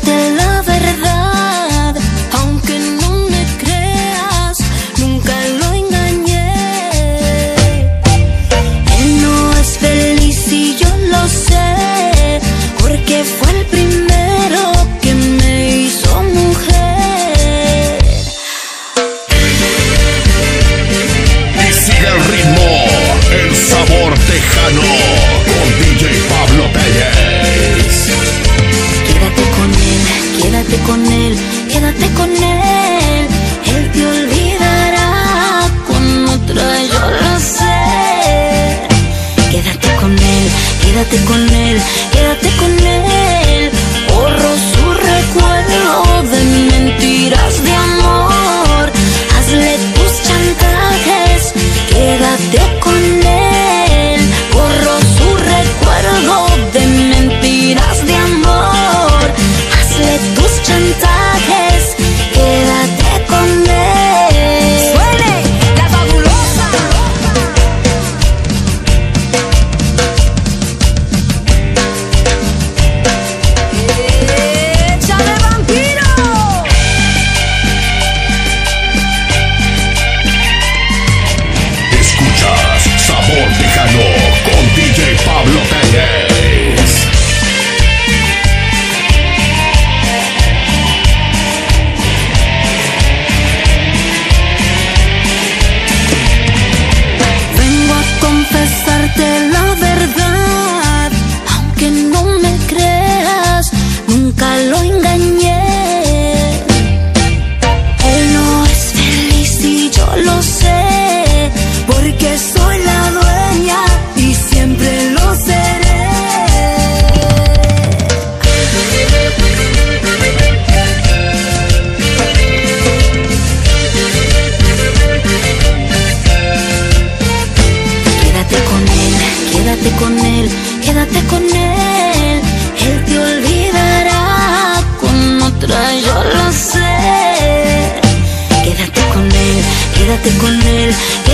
confesarte la verdad, aunque no me creas, nunca lo engañé. Él no es feliz y yo lo sé, porque fue el primero que me hizo mujer. Y sigue el ritmo, el sabor tejano, con DJ Pablo Tellez. Quédate con él, quédate con él, quédate con él. Él te olvidará con otra, yo lo sé. Quédate con él, quédate con él, quédate con él. Borro su recuerdo de mentiras de amor. Hazle tus chantajes, quédate con él. Borro su recuerdo de mentiras de amor. Hazle tus chantajes, quédate con él. ¡Suene la fabulosa! ¡Échale, vampiro! Escuchas Sabor Tejano con DJ Pablo Tellez. Vengo a confesarte la verdad, aunque no me creas, nunca lo engañé. Él no es feliz y yo lo sé, porque soy la dueña y siempre lo seré. Quédate con él, quédate con él, quédate con él. Él te olvidará con otra, yo lo sé. Quédate con él, quédate con él,